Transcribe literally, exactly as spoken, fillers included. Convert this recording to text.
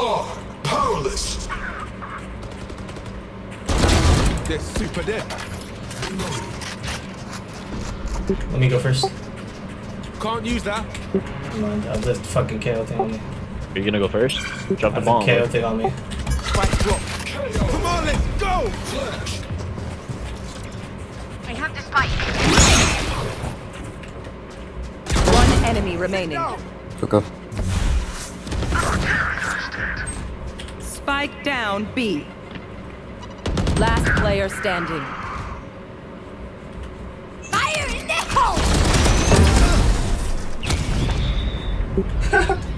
are powerless. They're super dead. Let me go first. Can't use that. Come on, I'll just fucking K O thing on me. Are you gonna go first? Drop the I'll bomb. K O thing on me. Spike drop. Come on, let's go! I have the spike. One enemy remaining. Hook up. Spike down B. Last player standing. Fire in the hole!